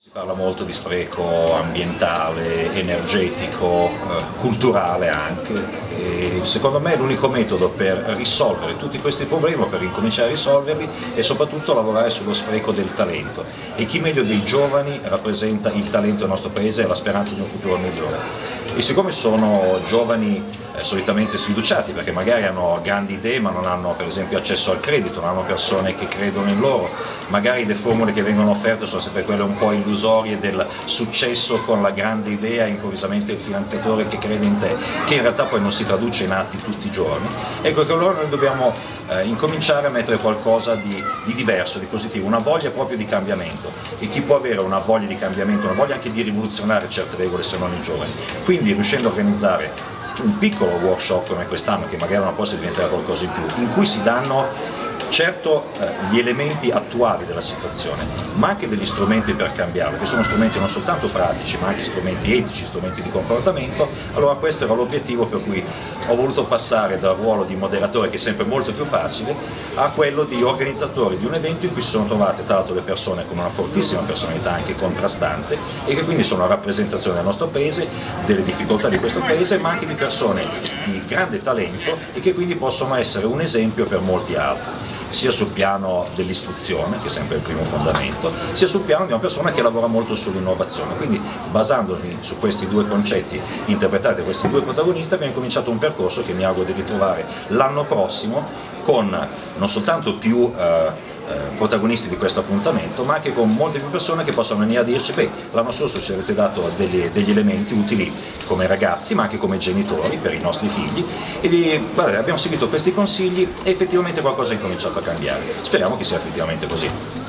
Si parla molto di spreco ambientale, energetico, culturale anche, e secondo me l'unico metodo per risolvere tutti questi problemi, per incominciare a risolverli, è soprattutto lavorare sullo spreco del talento, e chi meglio dei giovani rappresenta il talento del nostro paese e la speranza di un futuro migliore. E siccome sono giovani solitamente sfiduciati, perché magari hanno grandi idee ma non hanno per esempio accesso al credito, non hanno persone che credono in loro, magari le formule che vengono offerte sono sempre quelle un po' illusorie del successo con la grande idea e improvvisamente il finanziatore che crede in te, che in realtà poi non si traduce in atti tutti i giorni. Ecco che allora noi dobbiamo incominciare a mettere qualcosa di diverso, di positivo, una voglia proprio di cambiamento, e chi può avere una voglia di cambiamento, una voglia anche di rivoluzionare certe regole se non i giovani, quindi riuscendo a organizzare un piccolo workshop come quest'anno, che magari non possa diventare qualcosa in più, in cui si danno certo gli elementi attuali della situazione, ma anche degli strumenti per cambiarlo, che sono strumenti non soltanto pratici, ma anche strumenti etici, strumenti di comportamento. Allora questo era l'obiettivo per cui ho voluto passare dal ruolo di moderatore, che è sempre molto più facile, a quello di organizzatore di un evento in cui si sono trovate tra l'altro le persone con una fortissima personalità anche contrastante, e che quindi sono a rappresentazione del nostro paese, delle difficoltà di questo paese, ma anche di persone di grande talento, e che quindi possono essere un esempio per molti altri, sia sul piano dell'istruzione, che è sempre il primo fondamento, sia sul piano di una persona che lavora molto sull'innovazione. Quindi, basandomi su questi due concetti interpretati da questi due protagonisti, abbiamo cominciato un percorso che mi auguro di ritrovare l'anno prossimo, con non soltanto più protagonisti di questo appuntamento, ma anche con molte più persone che possono venire a dirci: beh, l'anno scorso ci avete dato degli elementi utili come ragazzi, ma anche come genitori per i nostri figli, e abbiamo seguito questi consigli e effettivamente qualcosa è incominciato a cambiare. Speriamo che sia effettivamente così.